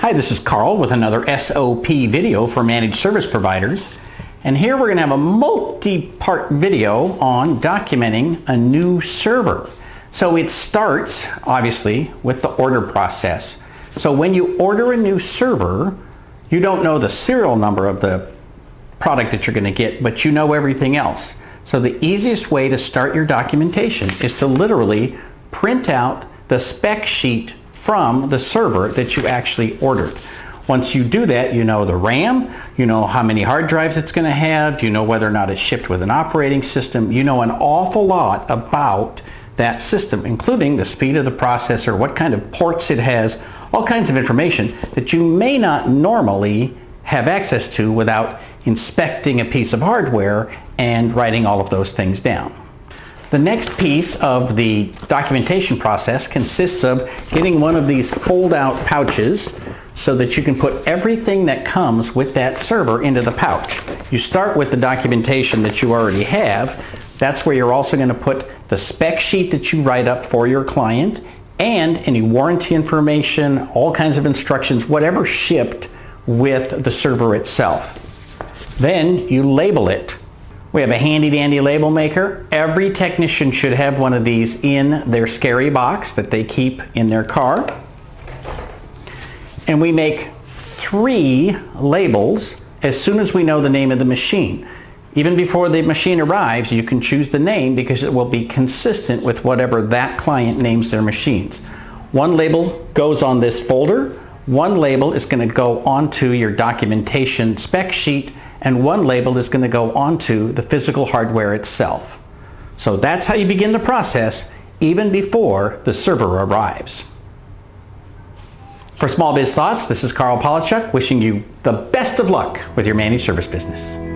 Hi, this is Carl with another SOP video for managed service providers. And here we're going to have a multi-part video on documenting a new server. So it starts, obviously, with the order process. So when you order a new server, you don't know the serial number of the product that you're going to get, but you know everything else. So the easiest way to start your documentation is to literally print out the spec sheet from the server that you actually ordered. Once you do that, you know the RAM, you know how many hard drives it's going to have, you know whether or not it's shipped with an operating system, you know an awful lot about that system, including the speed of the processor, what kind of ports it has, all kinds of information that you may not normally have access to without inspecting a piece of hardware and writing all of those things down. The next piece of the documentation process consists of getting one of these fold-out pouches so that you can put everything that comes with that server into the pouch. You start with the documentation that you already have. That's where you're also going to put the spec sheet that you write up for your client and any warranty information, all kinds of instructions, whatever shipped with the server itself. Then you label it. We have a handy-dandy label maker. Every technician should have one of these in their scary box that they keep in their car. And we make 3 labels as soon as we know the name of the machine. Even before the machine arrives, you can choose the name because it will be consistent with whatever that client names their machines. One label goes on this folder, one label is going to go onto your documentation spec sheet, and one label is going to go onto the physical hardware itself. So that's how you begin the process even before the server arrives. For Small Biz Thoughts, this is Carl Polachuk wishing you the best of luck with your managed service business.